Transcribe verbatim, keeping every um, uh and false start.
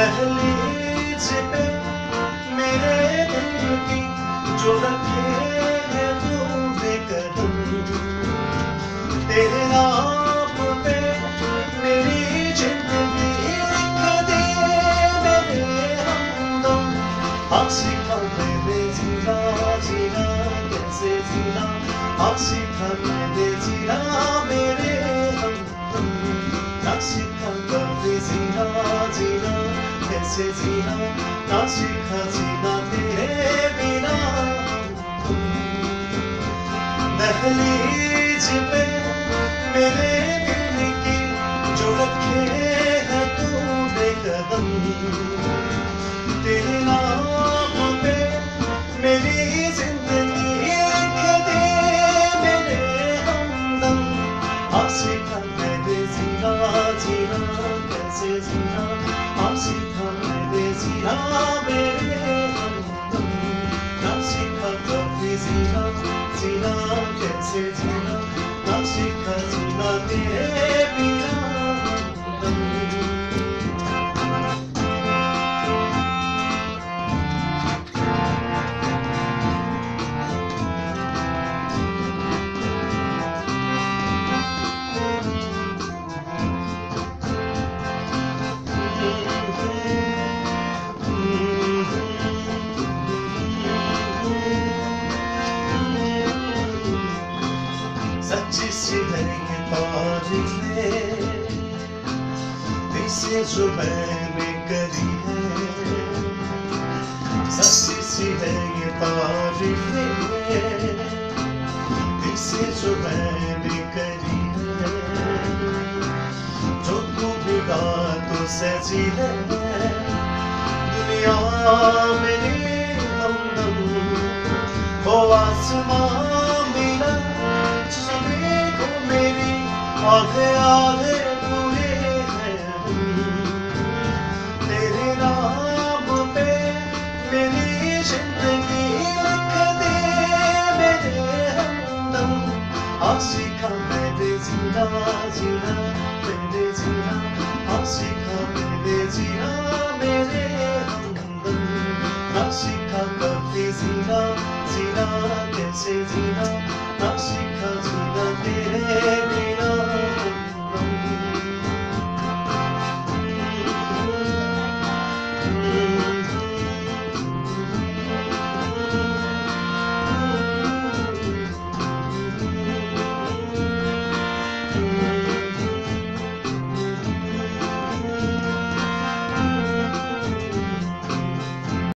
दहलीज पे मेरे दिल की जो रखे है तूने कदम, तेरे नाम पे मेरी जिंदगी लिख दे मेरे हमदम। हाँ सीखा मैंने जीना जीना कैसे जीना, हाँ सीखा मैंने जीना मेरे हमदम। ना सीखा कभी जीना जीना कैसे जीना, ना सीखा जीना तेरे बिना। दहलीज पे मेरे दिल की जो रखे है तूने कदम, तेरे नाम पे मेरी जिंदगी लिख दे मेरे हमदम। हाँ सीखा मैंने जीना जीना कैसे जीना, हाँ सीखा मैंने जीना मेरे हमदम। ना सीखा कभी जीना जीना कैसे जीना, ना सीखा जीना तेरे बिना हमदम। सच्ची सी है ये तारीफें दिल जो मैंने करी है, सच्ची सी है ये तारीफें दिल जो मैंने करी है। जो तू बिगा तो सजी है दुनिया मेरी हमदम। वो आसमां मिला को मेरी आधे आधे पूरे हैं, तेरे नाम पे मेरी जिंदगी लिख दे मेरे हमदम। हाँ सीखा मैंने जीना जीना मैंने जीना, हाँ सीखा मैंने जीना मेरे हमदम। ना सीखा कभी जीना जीना कैसे जीना,